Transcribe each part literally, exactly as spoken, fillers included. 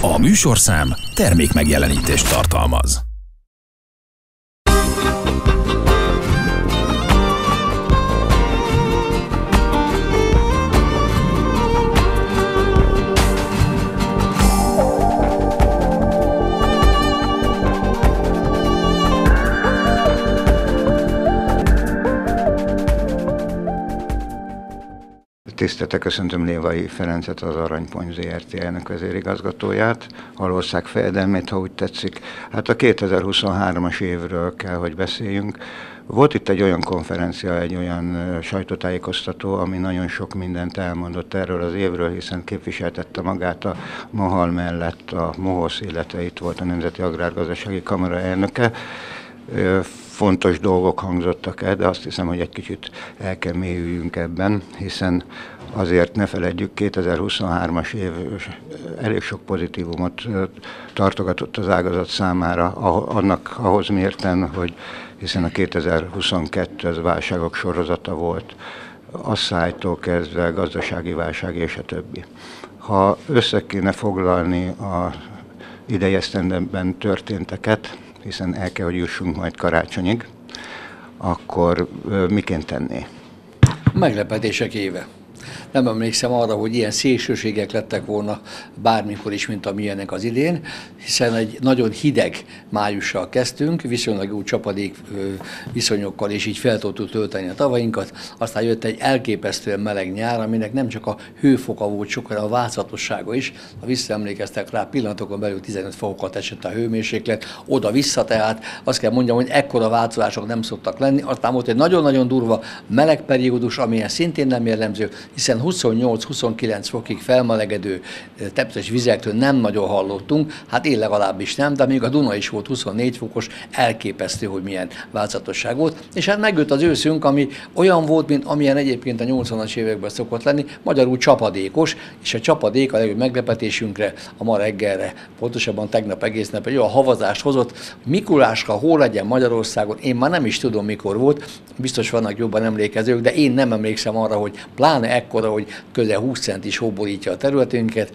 A műsorszám termékmegjelenítést tartalmaz. Tisztelettel köszöntöm Lévai Ferencet, az Aranypont zé er té elnök vezérigazgatóját, Alország fejedelmét, ha úgy tetszik. Hát a kétezer-huszonhármas évről kell, hogy beszéljünk. Volt itt egy olyan konferencia, egy olyan sajtótájékoztató, ami nagyon sok mindent elmondott erről az évről, hiszen képviseltette magát a MAHAL mellett a MOHOSZ, illetve itt volt a Nemzeti Agrárgazdasági Kamara elnöke. Fontos dolgok hangzottak el, de azt hiszem, hogy egy kicsit el kell mélyüljünk ebben, hiszen azért ne feledjük, kétezer-huszonhármas év elég sok pozitívumot tartogatott az ágazat számára, annak ahhoz mérten, hogy hiszen a kétezer-huszonkettő az válságok sorozata volt, asszálytól kezdve gazdasági válság és a többi. Ha össze kéne foglalni a idei esztendőben történteket, hiszen el kell, hogy jussunk majd karácsonyig, akkor miként tenné? Meglepetések éve. Nem emlékszem arra, hogy ilyen szélsőségek lettek volna bármikor is, mint amilyenek az idén, hiszen egy nagyon hideg májussal kezdtünk, viszonylag jó csapadék viszonyokkal, és így fel tudtuk tölteni a tavainkat. Aztán jött egy elképesztően meleg nyár, aminek nem csak a hőfoka volt sokkal, a változatossága is. Ha visszaemlékeztek rá, pillanatokon belül tizenöt fokokat esett a hőmérséklet, oda-vissza, tehát azt kell mondjam, hogy ekkora változások nem szoktak lenni. Aztán volt egy nagyon-nagyon durva meleg periódus, amilyen szintén nem jellemző, hiszen huszonnyolc-huszonkilenc fokig felmelegedő tepces vizektől nem nagyon hallottunk, hát én legalábbis nem, de még a Duna is volt huszonnégy fokos, elképesztő, hogy milyen változatosság volt. És hát megjött az őszünk, ami olyan volt, mint amilyen egyébként a nyolcvanas években szokott lenni, magyarul csapadékos, és a csapadék a legjobb meglepetésünkre a ma reggelre, pontosabban tegnap egész nap egy olyan havazást hozott, Mikuláska hol legyen Magyarországon, én már nem is tudom, mikor volt, biztos vannak jobban emlékezők, de én nem emlékszem arra, hogy pláne ekkora, hogy közel húsz centis hó borítja a területünket.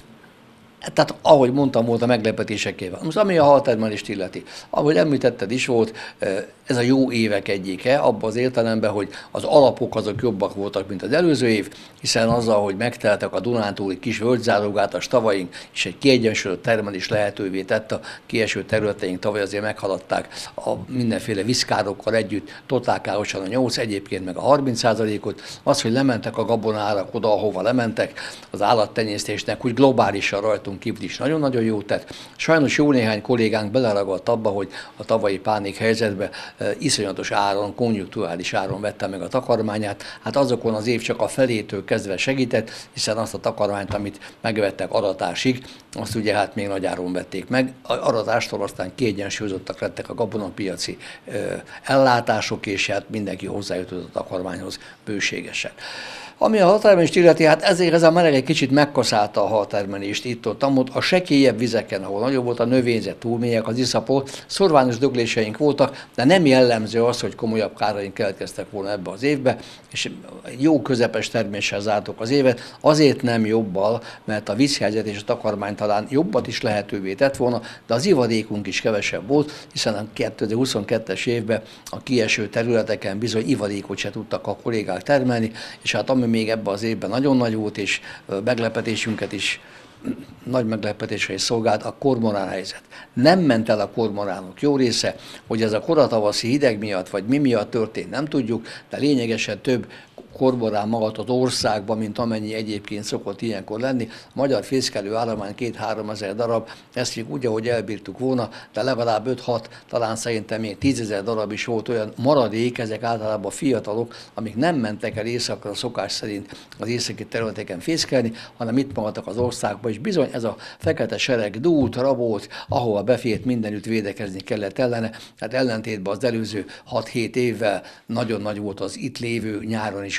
Tehát, ahogy mondtam, volt a meglepetésekével. Most ami a haltermelést illeti, ahogy említetted is volt, ez a jó évek egyike, abban az értelemben, hogy az alapok azok jobbak voltak, mint az előző év, hiszen azzal, hogy megteltek a Dunántúli kis völgyzálogátas tavaink, és egy kiegyensúlyozott termelés lehetővé tett, a kieső területeink tavaly azért meghaladták a mindenféle viszkárokkal együtt, totálkárosan a nyolc, egyébként meg a harminc százalékot, az, hogy lementek a gabonárak oda, ahova lementek, az állattenyésztésnek úgy globálisan rajtunk kívül is nagyon-nagyon jó tett. Sajnos jó néhány kollégánk beleragadt abba, hogy a tavalyi pánik helyzetben e, iszonyatos áron, konjunkturális áron vette meg a takarmányát. Hát azokon az év csak a felétől kezdve segített, hiszen azt a takarmányt, amit megvettek aratásig, azt ugye hát még nagy áron vették meg. A aratástól aztán kiegyensúlyozottak lettek a gabonapiaci e, ellátások, és hát mindenki hozzájutott a takarmányhoz bőségesen. Ami a haltermelést illeti, hát ezért ez a meleg egy kicsit megkaszálta a haltermelést itt-ott, amott a sekélyebb vizeken, ahol nagyobb volt a növényzet, túl mélyek az iszapok, szorványos dögléseink voltak, de nem jellemző az, hogy komolyabb káraink keletkeztek volna ebbe az évbe, és jó közepes terméssel zártuk az évet, azért nem jobbal, mert a vízhelyzet és a takarmány talán jobbat is lehetővé tett volna, de az ivadékunk is kevesebb volt, hiszen a kétezer-huszonkettes évben a kieső területeken bizony ivadékot se tudtak a kollégák termelni, és hát ami még ebben az évben nagyon nagy volt, és meglepetésünket is nagy meglepetésre is szolgált a kormorán helyzet. Nem ment el a kormoránok jó része, hogy ez a koratavaszi hideg miatt, vagy mi miatt történt, nem tudjuk, de lényegesen több kormorán magadt az országban, mint amennyi egyébként szokott ilyenkor lenni. A magyar fészkelő állomány két-három ezer darab, ezt még úgy, ahogy elbírtuk volna, de legalább öt-hat, talán szerintem még tízezer darab is volt olyan maradék, ezek általában fiatalok, amik nem mentek el északra szokás szerint az északi területeken fészkelni, hanem itt maradtak az országban, és bizony ez a fekete sereg dúlt, rabolt, ahova befért, mindenütt védekezni kellett ellene. Tehát ellentétben az előző hat-hét évvel nagyon nagy volt az itt lévő nyáron is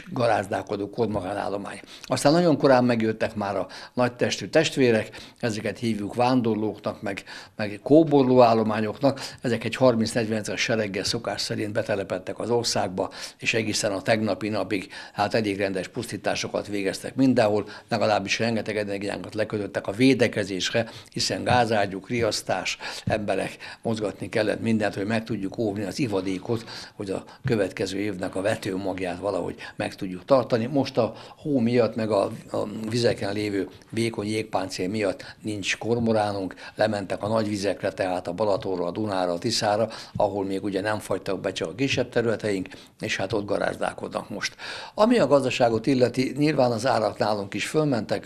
kis garázdálkodó kormoránállomány. Aztán nagyon korán megjöttek már a nagytestű testvérek, ezeket hívjuk vándorlóknak, meg, meg kóborlóállományoknak, ezek egy harminc-negyven sereggel szokás szerint betelepedtek az országba, és egészen a tegnapi napig hát elég rendes pusztításokat végeztek mindenhol, legalábbis rengeteg energiánkat lekötöttek a védekezésre, hiszen gázágyúk, riasztás, emberek mozgatni kellett mindent, hogy meg tudjuk óvni az ivadékot, hogy a következő évnek a vetőmagját valahogy meg tudjuk tartani. Most a hó miatt, meg a, a vizeken lévő vékony jégpáncél miatt nincs kormoránunk, lementek a nagy vizekre, tehát a Balatonra, a Dunára, a Tiszára, ahol még ugye nem fagytak be csak a kisebb területeink, és hát ott garázdálkodnak most. Ami a gazdaságot illeti, nyilván az árak nálunk is fölmentek,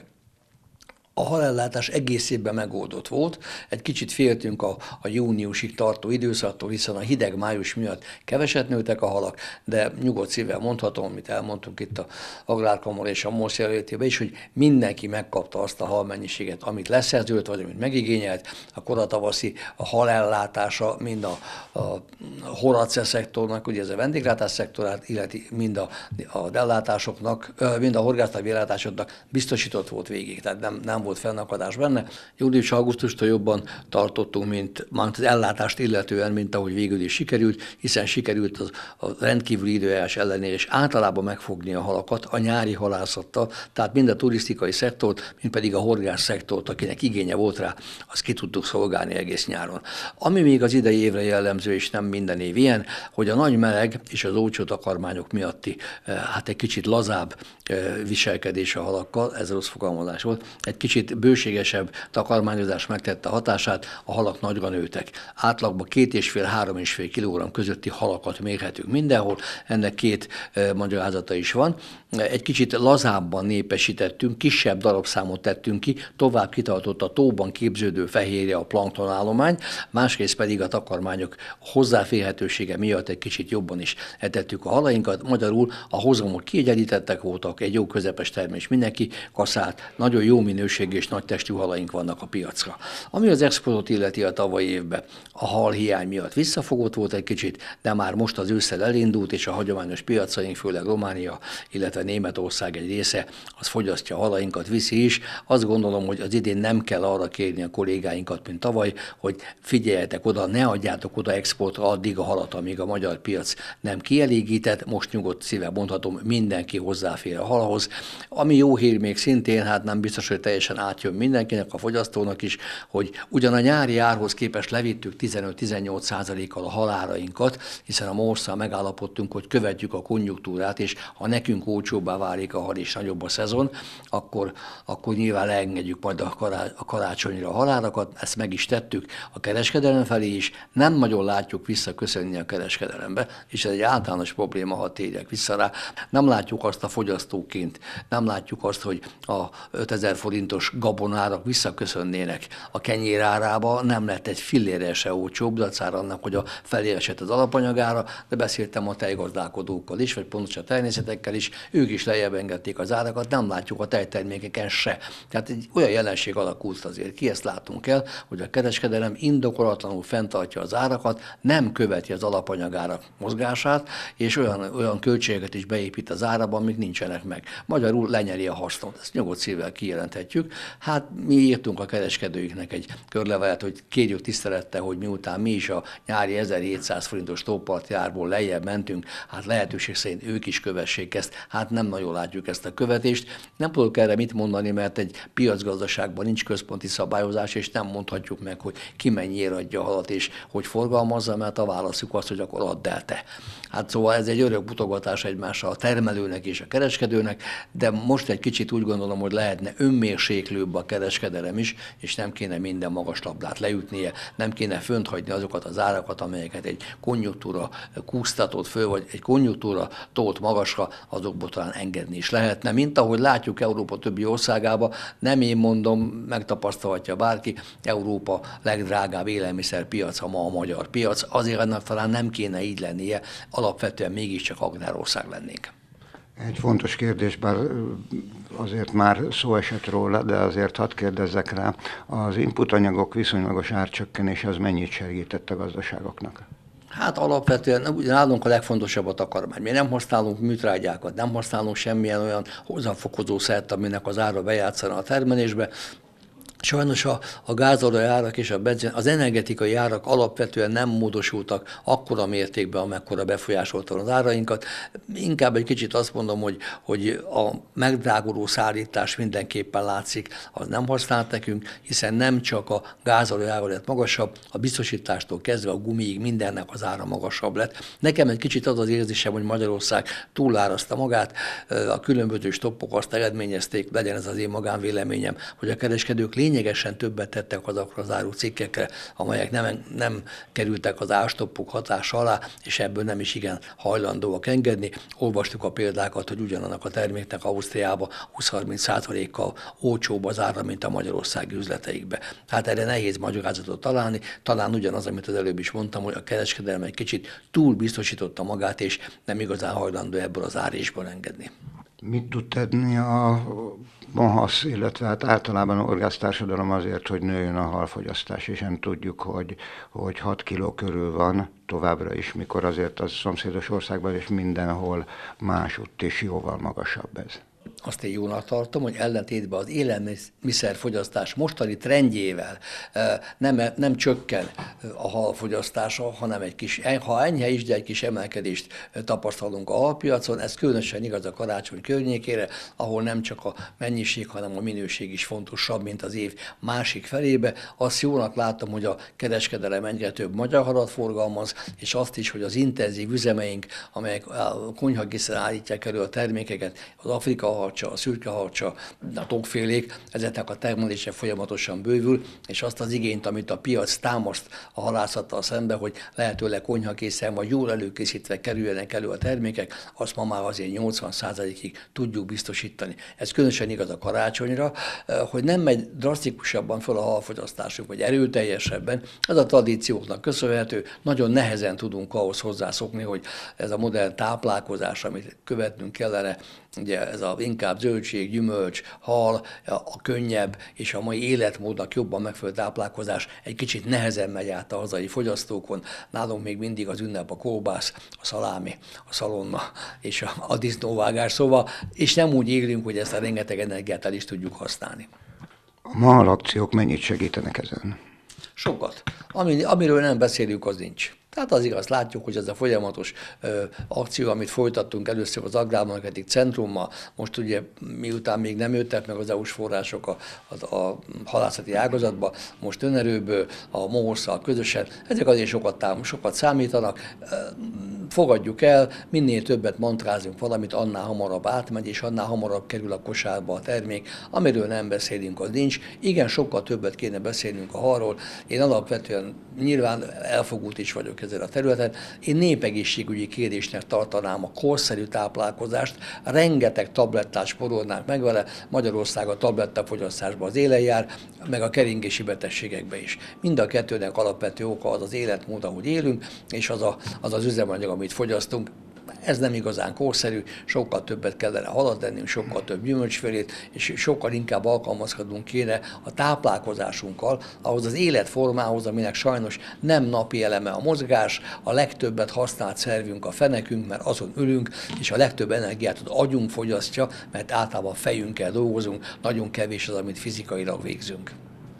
a halellátás egész évben megoldott volt. Egy kicsit féltünk a, a júniusig tartó időszaktól, hiszen a hideg május miatt keveset nőtek a halak, de nyugodt szívvel mondhatom, amit elmondtunk itt a Agrárkamara és a MOSZ jelöltében is, hogy mindenki megkapta azt a halmennyiséget, amit leszerződött, vagy amit megigényelt. A koratavaszi a halellátása mind a, a Horace szektornak, ugye ez a vendéglátás szektorát, illeti mind a, a ellátásoknak, mind a horgászati ellátásoknak biztosított volt végig, tehát nem, nem volt fennakadás benne. Július-augusztustól jobban tartottunk, mint, mint az ellátást illetően, mint ahogy végül is sikerült, hiszen sikerült az, a rendkívüli időjárás ellenére és általában megfogni a halakat a nyári halászattal, tehát mind a turisztikai szektort, mind pedig a horgász szektort, akinek igénye volt rá, azt ki tudtuk szolgálni egész nyáron. Ami még az idei évre jellemző, és nem minden év ilyen, hogy a nagy meleg és az olcsó takarmányok miatti, hát egy kicsit lazább viselkedés a halakkal, ez rossz fogalmazás volt, egy kicsit bőségesebb takarmányozás megtette a hatását, a halak nagyra nőtek. Átlagban két és fél, három és fél kilogramm közötti halakat mérhetünk mindenhol, ennek két e, magyarázata is van. Egy kicsit lazábban népesítettünk, kisebb darabszámot tettünk ki, tovább kitartott a tóban képződő fehérje, a planktonállomány, másrészt pedig a takarmányok hozzáférhetősége miatt egy kicsit jobban is etettük a halainkat. Magyarul a hozamok kiegyenlítettek voltak, egy jó közepes termés mindenki kaszált, nagyon jó minőségű és nagy testű halaink vannak a piacra. Ami az exportot illeti a tavalyi évben, a hal hiány miatt visszafogott volt egy kicsit, de már most az ősszel elindult, és a hagyományos piacaink, főleg Románia, illetve Németország egy része, az fogyasztja a halainkat, viszi is. Azt gondolom, hogy az idén nem kell arra kérni a kollégáinkat, mint tavaly, hogy figyeljetek oda, ne adjátok oda exportra addig a halat, amíg a magyar piac nem kielégített. Most nyugodt szívvel mondhatom, mindenki hozzáfér a halhoz. Ami jó hír még szintén, hát nem biztos, hogy teljesen átjön mindenkinek, a fogyasztónak is, hogy ugyan a nyári árhoz képest levittük tizenöt-tizennyolc százalékkal a halárainkat, hiszen a MOSZ-szal megállapodtunk, hogy követjük a konjunktúrát, és ha nekünk olcsóbbá válik a hal és nagyobb a szezon, akkor, akkor nyilván leengedjük majd a, kará, a karácsonyra a halárakat, ezt meg is tettük a kereskedelem felé is, nem nagyon látjuk visszaköszönni a kereskedelembe, és ez egy általános probléma, ha térjek vissza rá. Nem látjuk azt a fogyasztóként, nem látjuk azt, hogy a ötezer forintos gabonárak visszaköszönnének a kenyér árába, nem lett egy fillére se olcsóbb, dacára annak, hogy a felé esett az alapanyagára, de beszéltem a tejgazdálkodókkal is, vagy pontosan a tejnészetekkel is, ők is lejjebb engedték az árakat, nem látjuk a tejtermékeken se. Tehát egy olyan jelenség alakult azért ki, ezt látunk el, hogy a kereskedelem indokolatlanul fenntartja az árakat, nem követi az alapanyagárak mozgását, és olyan, olyan költségeket is beépít az áraba, amik nincsenek meg. Magyarul lenyeli a hasznot. Ezt nyugodt szívvel kijelenthetjük. Hát mi írtunk a kereskedőiknek egy körlevelet, hogy kérjük tisztelettel, hogy miután mi is a nyári ezerhétszáz forintos tóparti árból lejjebb mentünk, hát lehetőség szerint ők is kövessék ezt. Hát nem nagyon látjuk ezt a követést. Nem tudok erre mit mondani, mert egy piacgazdaságban nincs központi szabályozás, és nem mondhatjuk meg, hogy ki mennyiért adja a halat, és hogy forgalmazza, mert a válaszuk az, hogy akkor add el te. Hát szóval ez egy örök mutogatás egymással a termelőnek és a kereskedőnek, de most egy kicsit úgy gondolom, hogy lehetne önmérséklőbb a kereskedelem is, és nem kéne minden magas labdát leütnie, nem kéne fönt hagyni azokat az árakat, amelyeket egy konjunktúra kúsztatott föl, vagy egy konjunktúra tolt magasra, azokból talán engedni is lehetne. Mint ahogy látjuk Európa többi országába, nem én mondom, megtapasztalhatja bárki, Európa legdrágább élelmiszerpiaca ma a magyar piac, azért ennek talán nem kéne így lennie, alapvetően mégiscsak agrárország lennénk. Egy fontos kérdés, bár azért már szó esett róla, de azért hadd kérdezzek rá, az inputanyagok viszonylagos árcsökkenés az mennyit segített a gazdaságoknak? Hát alapvetően nálunk a legfontosabb a takarmány. Mi nem használunk műtrágyákat, nem használunk semmilyen olyan hozzáfokozó szert, aminek az ára bejátszana a termelésbe. Sajnos a, a gázolaj árak és a benzin, az energetikai árak alapvetően nem módosultak akkora mértékben, amekkora befolyásolta az árainkat. Inkább egy kicsit azt mondom, hogy, hogy a megdráguló szállítás mindenképpen látszik, az nem használt nekünk, hiszen nem csak a gázolaj ára lett magasabb, a biztosítástól kezdve a gumiig mindennek az ára magasabb lett. Nekem egy kicsit az az érzésem, hogy Magyarország túlárazta magát, a különböző stoppok azt eredményezték, legyen ez az én magánvéleményem, hogy a kereskedők lényegesen többet tettek azokra az árucikkekre, amelyek nem, nem kerültek az árstoppok hatása alá, és ebből nem is igen hajlandóak engedni. Olvastuk a példákat, hogy ugyanannak a terméknek Ausztriában húsz-harminc százalékkal olcsóbb az ára, mint a magyarországi üzleteikbe. Hát erre nehéz magyarázatot találni, talán ugyanaz, amit az előbb is mondtam, hogy a kereskedelem egy kicsit túl biztosította magát, és nem igazán hajlandó ebből az árésból engedni. Mit tud tenni a MAHASZ, illetve hát általában a horgásztársadalom azért, hogy nőjön a halfogyasztás, és nem tudjuk, hogy, hogy hat kiló körül van továbbra is, mikor azért az szomszédos országban és mindenhol másutt is jóval magasabb ez. Azt én jónak tartom, hogy ellentétben az élelmiszerfogyasztás mostani trendjével nem, nem csökken a halfogyasztása, hanem egy kis, ha enyhe is, de egy kis emelkedést tapasztalunk a halpiacon. Ez különösen igaz a karácsony környékére, ahol nem csak a mennyiség, hanem a minőség is fontosabb, mint az év másik felébe. Azt jónak látom, hogy a kereskedelem egyre több magyar halat forgalmaz, és azt is, hogy az intenzív üzemeink, amelyek a konyhagészen állítják elő a termékeket, az Afrika harcsa, a szürke harcsa, a tokfélék, ezeknek a termelése folyamatosan bővül, és azt az igényt, amit a piac támaszt a halászattal szembe, hogy lehetőleg konyhakészen vagy jól előkészítve kerüljenek elő a termékek, azt ma már azért nyolcvan százalékig tudjuk biztosítani. Ez különösen igaz a karácsonyra, hogy nem megy drasztikusabban föl a halfogyasztásunk, vagy erőteljesebben. Ez a tradícióknak köszönhető, nagyon nehezen tudunk ahhoz hozzászokni, hogy ez a modern táplálkozás, amit követnünk kellene, ugye ez a inkább zöldség, gyümölcs, hal, a könnyebb és a mai életmódnak jobban megfelelő táplálkozás egy kicsit nehezen megy át a hazai fogyasztókon. Nálunk még mindig az ünnep a kolbász, a szalámi, a szalonna és a, a disznóvágás, szóval, és nem úgy élünk, hogy ezt a rengeteg energiát el is tudjuk használni. A MAHAL akciók mennyit segítenek ezen? Sokat. Ami, amiről nem beszélünk, az nincs. Tehát az igaz, látjuk, hogy ez a folyamatos ö, akció, amit folytattunk először az Agrármarketing Centrummal, most ugye miután még nem jöttek meg az é u-s források a, a, a halászati ágazatba, most önerőből, a MOHOSZ-szal közösen, ezek azért sokat, tám, sokat számítanak. Fogadjuk el, minél többet mantrázunk valamit, annál hamarabb átmegy, és annál hamarabb kerül a kosárba a termék. Amiről nem beszélünk, az nincs. Igen, sokkal többet kéne beszélnünk a halról. Én alapvetően nyilván elfogult is vagyok ezen a területen. Én népegészségügyi kérdésnek tartanám a korszerű táplálkozást. Rengeteg tablettát sporolnánk meg vele. Magyarország a tablettafogyasztásban az élen jár, meg a keringési betegségekben is. Mind a kettőnek alapvető oka az az életmód, ahogy élünk, és az a, az, az üzemanyag, amit fogyasztunk. Ez nem igazán korszerű, sokkal többet kellene halat ennünk, sokkal több gyümölcsfélét, és sokkal inkább alkalmazkodnunk kéne a táplálkozásunkkal ahhoz az életformához, aminek sajnos nem napi eleme a mozgás, a legtöbbet használt szervünk a fenekünk, mert azon ülünk, és a legtöbb energiát az agyunk fogyasztja, mert általában fejünkkel dolgozunk, nagyon kevés az, amit fizikailag végzünk.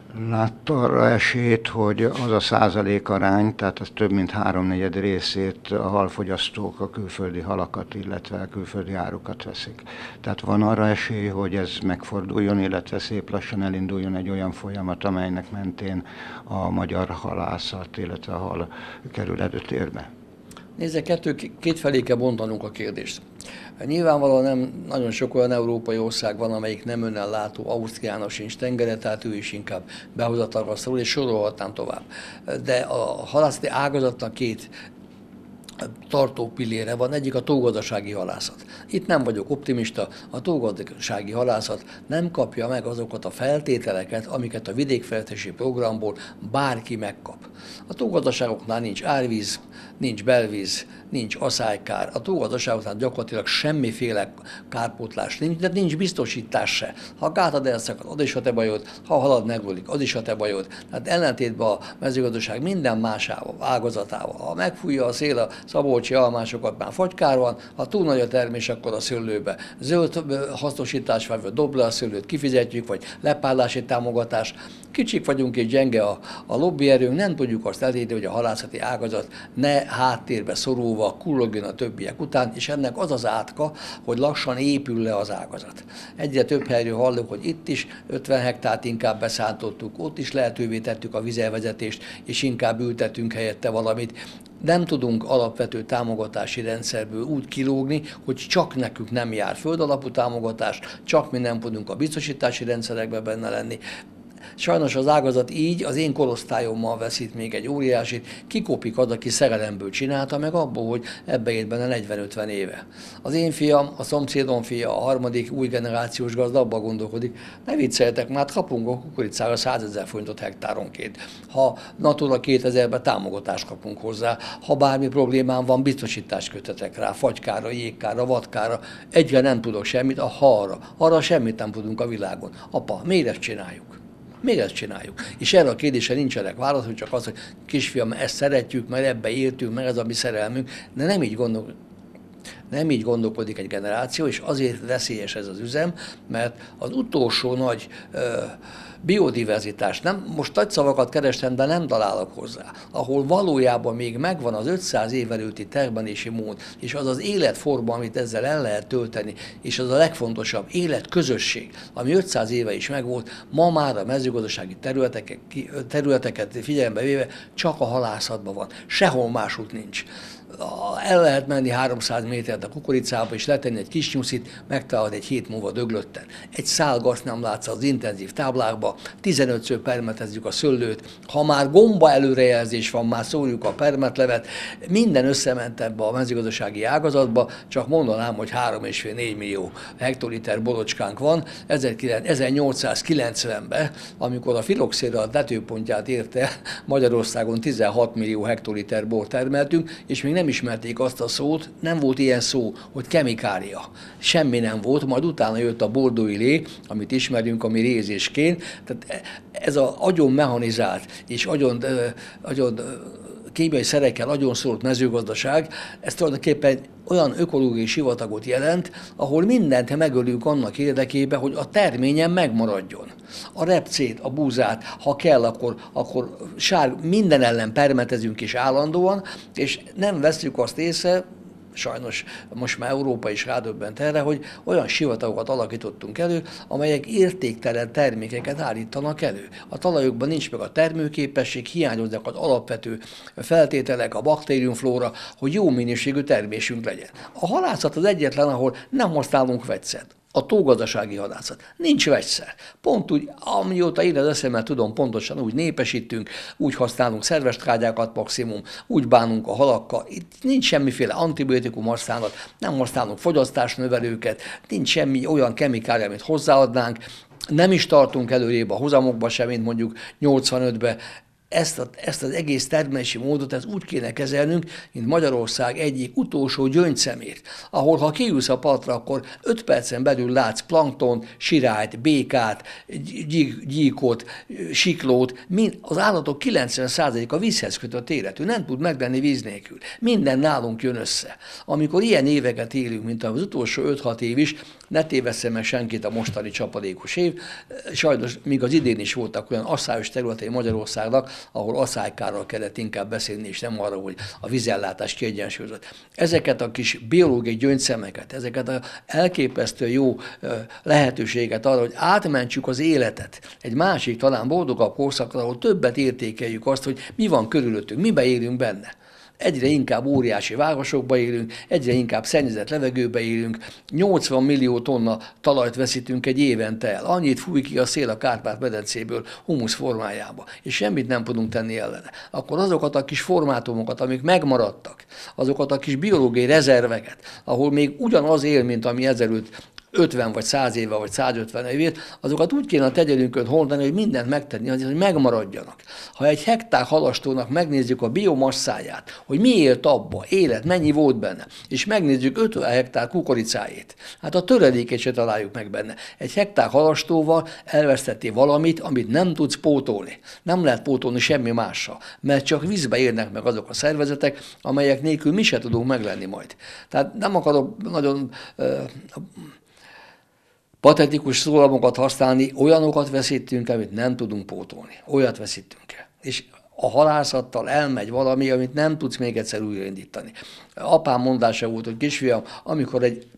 Látta arra esélyt, hogy az a százalékarány, tehát az több mint háromnegyed részét a halfogyasztók a külföldi halakat, illetve a külföldi árukat veszik. Tehát van arra esély, hogy ez megforduljon, illetve szép lassan elinduljon egy olyan folyamat, amelynek mentén a magyar halászat, illetve a hal kerül előtérbe? Nézze, kettő, kétfelé kell bontanunk a kérdést. Nyilvánvalóan nem nagyon sok olyan európai ország van, amelyik nem önnel látó, Ausztriának sincs tengere, tehát ő is inkább behozatalra szorul, és sorolhatnám tovább. De a halászati ágazatnak két tartó pillére van, egyik a tógazdasági halászat. Itt nem vagyok optimista, a tógazdasági halászat nem kapja meg azokat a feltételeket, amiket a vidékfejlesztési programból bárki megkap. A tógazdaságoknál nincs árvíz, nincs belvíz, nincs aszálykár. A tógazdaságoknál gyakorlatilag semmiféle kárpótlás nincs, de nincs biztosítás se. Ha a gátad elszakad, az is a te bajod, ha a halad megölik, az is a te bajod. Tehát ellentétben a mezőgazdaság minden másával, ágazatával. Ha megfújja a szél a szabolcsi almásokat, már fagykár van, ha túl nagy a termés, akkor a szőlőbe zöld hasznosítás, vagy dob le a szőlőt, kifizetjük, vagy lepárlási támogatás. Kicsik vagyunk és gyenge a, a lobbyerőnk, nem tudjuk azt elérni, hogy a halászati ágazat ne háttérbe szorulva kullogjon a többiek után, és ennek az az átka, hogy lassan épül le az ágazat. Egyre több helyről hallok, hogy itt is ötven hektárt inkább beszántottuk, ott is lehetővé tettük a vizelvezetést, és inkább ültetünk helyette valamit. Nem tudunk alapvető támogatási rendszerből úgy kilógni, hogy csak nekünk nem jár földalapú támogatás, csak mi nem tudunk a biztosítási rendszerekben benne lenni. Sajnos az ágazat így az én korosztályommal veszít még egy óriásit, kikopik az, aki szerelemből csinálta, meg abból, hogy ebbe ért benne negyven-ötven éve. Az én fiam, a szomszédom fia, a harmadik új generációs gazda abba gondolkodik, ne vicceljetek, már kapunk a kukoricára százezer forintot hektáronként. Ha Natura kétezerben támogatást kapunk hozzá, ha bármi problémám van, biztosítást kötetek rá, fagykára, jégkára, vadkára, egyre nem tudok semmit, a halra, arra semmit nem tudunk a világon. Apa, miért ezt csináljuk? Még ezt csináljuk. És erre a kérdésre nincsenek válasz, hogy csak az, hogy kisfiam, ezt szeretjük, mert ebbe éltünk, meg ez a mi szerelmünk, de nem így gondol, nem így gondolkodik egy generáció, és azért veszélyes ez az üzem, mert az utolsó nagy ö, biodiverzitás, nem, most nagy szavakat kerestem, de nem találok hozzá, ahol valójában még megvan az ötszáz év előtti termelési mód, és az az életforma, amit ezzel el lehet tölteni, és az a legfontosabb életközösség, ami ötszáz éve is megvolt, ma már a mezőgazdasági területeket, területeket figyelembe véve csak a halászatban van, sehol másút nincs. El lehet menni háromszáz métert a kukoricába, és letenni egy kis nyuszit, megtalálod egy hét múlva döglötten. Egy szál gazt nem látsz az intenzív táblákba, tizenötször permetezzük a szőlőt, ha már gomba előrejelzés van, már szórjuk a permetlevet, minden összement ebbe a mezőgazdasági ágazatba, csak mondanám, hogy három egész öt-négy millió hektoliter borocskánk van. ezernyolcszázkilencvenben, amikor a filoxéra a tetőpontját érte, Magyarországon tizenhat millió hektoliter bor termeltünk, és még nem ismerték azt a szót, nem volt ilyen szó, hogy kemikália. Semmi nem volt, majd utána jött a bordói lé, amit ismerünk, ami rézéskén. Tehát ez az agyon mechanizált és agyon, agyon kémiai szerekkel agyon szólt mezőgazdaság, ez tulajdonképpen olyan ökológiai sivatagot jelent, ahol mindent megölünk annak érdekében, hogy a terményen megmaradjon. A repcét, a búzát, ha kell, akkor, akkor sár, minden ellen permetezünk is állandóan, és nem veszük azt észre, sajnos most már Európa is rádöbbent erre, hogy olyan sivatagokat alakítottunk elő, amelyek értéktelen termékeket állítanak elő. A talajokban nincs meg a termőképesség, hiányoznak az alapvető feltételek, a baktériumflóra, hogy jó minőségű termésünk legyen. A halászat az egyetlen, ahol nem használunk vegyszert. A tógazdasági halászat. Nincs vegyszer. Pont úgy, amióta én az eszemmel tudom, pontosan úgy népesítünk, úgy használunk szerves trágyákat maximum, úgy bánunk a halakkal. Itt nincs semmiféle antibiotikum használat, nem használunk fogyasztásnövelőket, nincs semmi olyan kemikália, amit hozzáadnánk, nem is tartunk előrébb a hozamokba sem, mint mondjuk nyolcvanötben. Ezt, a, ezt az egész termelési módot ez úgy kéne kezelnünk, mint Magyarország egyik utolsó gyöngyszemét, ahol ha kiülsz a partra, akkor öt percen belül látsz planktont, sirályt, békát, gyík, gyíkot, siklót, mind, az állatok kilencven százaléka vízhez kötött életű, nem tud meglenni víz nélkül. Minden nálunk jön össze. Amikor ilyen éveket élünk, mint az utolsó öt-hat év is, ne tévesszem meg senkit a mostani csapadékos év, sajnos még az idén is voltak olyan asszályos területei Magyarországnak, ahol aszálykárral kellett inkább beszélni, és nem arra, hogy a vízellátás kiegyensúlyozott. Ezeket a kis biológiai gyöngyszemeket, ezeket az elképesztő jó lehetőséget arra, hogy átmentsük az életet egy másik, talán boldogabb korszakra, ahol többet értékeljük azt, hogy mi van körülöttünk, miben élünk benne. Egyre inkább óriási városokba élünk, egyre inkább szennyezett levegőbe élünk, nyolcvan millió tonna talajt veszítünk egy évente el. Annyit fúj ki a szél a Kárpát-medencéből humusz formájába, és semmit nem tudunk tenni ellene. Akkor azokat a kis formátumokat, amik megmaradtak, azokat a kis biológiai rezerveket, ahol még ugyanaz él, mint ami ezelőtt ötven vagy száz éve, vagy százötven évét, azokat úgy kéne a tegyelünkön hordani, hogy mindent megtenni azért, hogy megmaradjanak. Ha egy hektár halastónak megnézzük a biomasszáját, hogy mi élt abba, élet, mennyi volt benne, és megnézzük ötven hektár kukoricájét, hát a töredékét se találjuk meg benne. Egy hektár halastóval elvesztettél valamit, amit nem tudsz pótolni. Nem lehet pótolni semmi mással, mert csak vízbe érnek meg azok a szervezetek, amelyek nélkül mi se tudunk meglenni majd. Tehát nem akarok nagyon uh, patetikus szólamokat használni, olyanokat veszítünk, amit nem tudunk pótolni. Olyat veszítünk el. És a halászattal elmegy valami, amit nem tudsz még egyszer újraindítani. Apám mondása volt, hogy kisfiam, amikor egy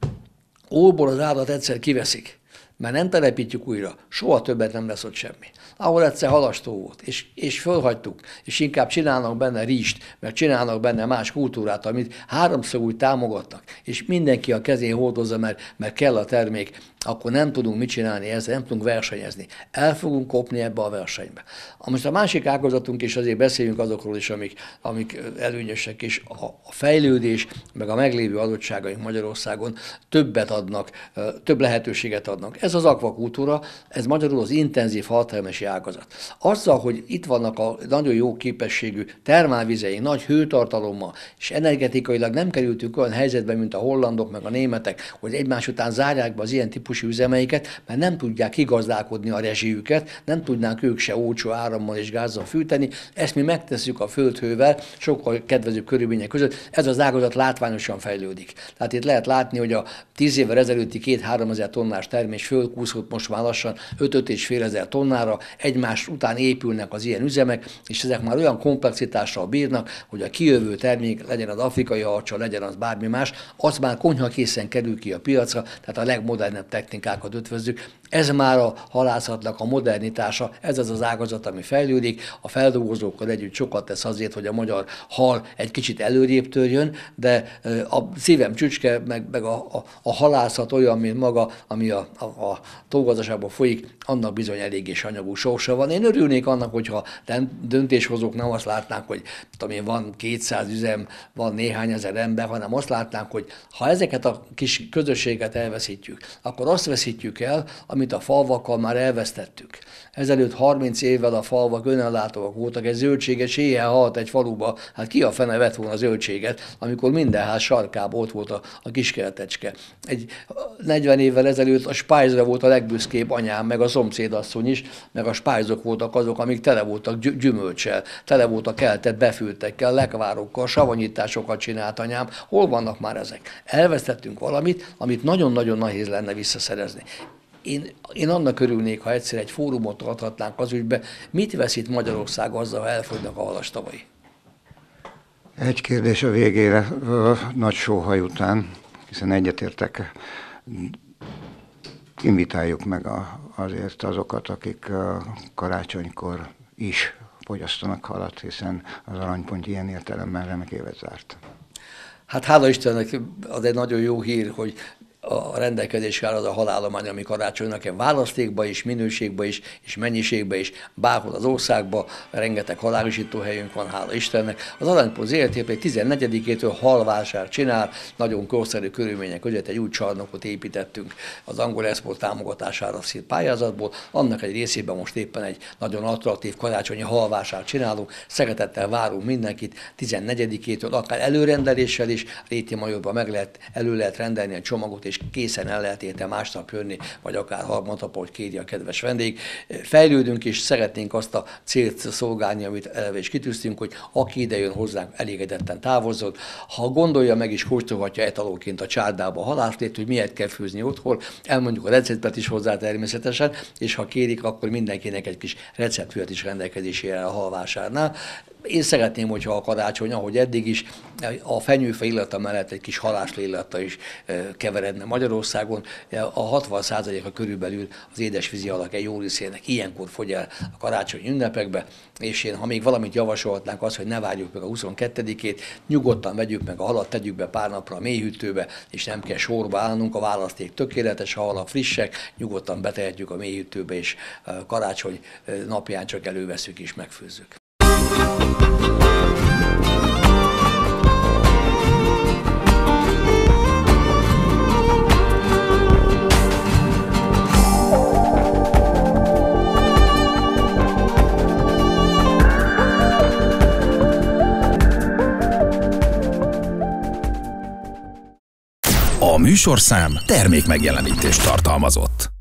óból az állat egyszer kiveszik, mert nem telepítjük újra, soha többet nem lesz ott semmi. Ahol egyszer halastó volt, és, és fölhagytuk, és inkább csinálnak benne rizst, mert csinálnak benne más kultúrát, amit háromszor úgy támogatnak, és mindenki a kezén hordozza, mert, mert kell a termék, akkor nem tudunk mit csinálni ezzel, nem tudunk versenyezni. El fogunk kopni ebbe a versenybe. Most a másik ágazatunk is, azért beszéljünk azokról is, amik, amik előnyösek, és a, a fejlődés, meg a meglévő adottságaink Magyarországon többet adnak, több lehetőséget adnak. Ez az akvakultúra, ez magyarul az intenzív haltermési ágazat. Azzal, hogy itt vannak a nagyon jó képességű termálvizeink, nagy hőtartalommal, és energetikailag nem kerültünk olyan helyzetbe, mint a hollandok, meg a németek, hogy egymás után zárják be az ilyen típusú üzemeiket, mert nem tudják kigazdálkodni a rezsijüket, nem tudnánk ők se olcsó árammal és gázzal fűteni. Ezt mi megtesszük a földhővel, sokkal kedvező körülmények között. Ez az ágazat látványosan fejlődik. Tehát itt lehet látni, hogy a tíz évvel ezelőtti két-három ezer tonnás termés fölkúszott most már lassan öt-öt és fél ezer tonnára, egymás után épülnek az ilyen üzemek, és ezek már olyan komplexitással bírnak, hogy a kijövő termék, legyen az afrikai harcsa, legyen az bármi más, az már konyhakészen kerül ki a piacra, tehát a legmodernebb technikákat ötvözzük. Ez már a halászatnak a modernitása, ez az az ágazat, ami fejlődik, a feldolgozókkal együtt sokat tesz azért, hogy a magyar hal egy kicsit előrébb törjön, de a szívem csücske, meg, meg a, a, a halászat olyan, mint maga, ami a, a, a tógazdaságban folyik, annak bizony eléggé sanyagú sorsa van. Én örülnék annak, hogyha döntéshozók nem azt látnánk, hogy tudom én, van kétszáz üzem, van néhány ezer ember, hanem azt látnánk, hogy ha ezeket a kis közösséget elveszítjük, akkor azt veszítjük el, amit a falvakkal már elvesztettük. Ezelőtt harminc évvel a falvak önellátóak voltak, egy zöldséges éjjel halt egy faluba, hát ki a fene vett volna a zöldséget, amikor minden ház sarkában ott volt a, a kiskertecske. Egy negyven évvel ezelőtt a spájzra volt a legbüszkébb anyám, meg a szomszédasszony is, meg a spájzok voltak azok, amik tele voltak gyümölccsel, tele voltak keltett befültekkel, lekvárokkal, savanyításokat csinált anyám. Hol vannak már ezek? Elvesztettünk valamit, amit nagyon-nagyon nehéz lenne visszaszerezni. Én, én annak örülnék, ha egyszer egy fórumot adhatnánk az ügybe, mit veszít Magyarország azzal, ha elfogynak a halastavai? Egy kérdés a végére, nagy sóhaj után, hiszen egyetértek, invitáljuk meg a, azért azokat, akik karácsonykor is fogyasztanak halat, hiszen az Aranypont ilyen értelemben remek évet zárt. Hát hála Istennek, az egy nagyon jó hír, hogy a rendelkezésre áll az a halállomány, ami karácsonynak választékba is, minőségbe is, és mennyiségbe is, bárhol az országban, rengeteg halálosító helyünk van, hála Istennek. Az Aranypont zé er té pedig tizennegyedikétől halvásár csinál, nagyon korszerű körülmények között egy új csarnokot építettünk az Angol Export támogatására szírt pályázatból. Annak egy részében most éppen egy nagyon attraktív karácsonyi halvásár csinálunk. Szeretettel várunk mindenkit tizennegyedikétől, akár előrendeléssel is, Réti Majorban meg lehet, elő lehet rendelni egy csomagot, és készen el lehet érte másnap jönni, vagy akár harmadnap, hogy kéri a kedves vendég. Fejlődünk, és szeretnénk azt a célt szolgálni, amit eleve is kitűztünk, hogy aki ide jön hozzánk, elégedetten távozzon. Ha gondolja meg is, kóstolhatja etalóként a csárdába a halászlét, hogy miért kell főzni otthon, elmondjuk a receptet is hozzá természetesen, és ha kérik, akkor mindenkinek egy kis receptfület is rendelkezésére a halvásárnál. Én szeretném, hogyha a karácsony, ahogy eddig is, a fenyőfa illata mellett egy kis halászlé illata is keveredne Magyarországon. A hatvan százaléka körülbelül az édesvízi alak egy jó részének ilyenkor fogy el a karácsonyi ünnepekbe, és én, ha még valamit javasolhatnánk, az, hogy ne várjuk meg a huszonkettedikét, nyugodtan vegyük meg a halat, tegyük be pár napra a mélyhűtőbe, és nem kell sorba állnunk, a választék tökéletes, a halak frissek, nyugodtan betehetjük a mélyhűtőbe, és karácsony napján csak előveszünk és megfőzzük. A műsorszám termék megjelenítést tartalmazott.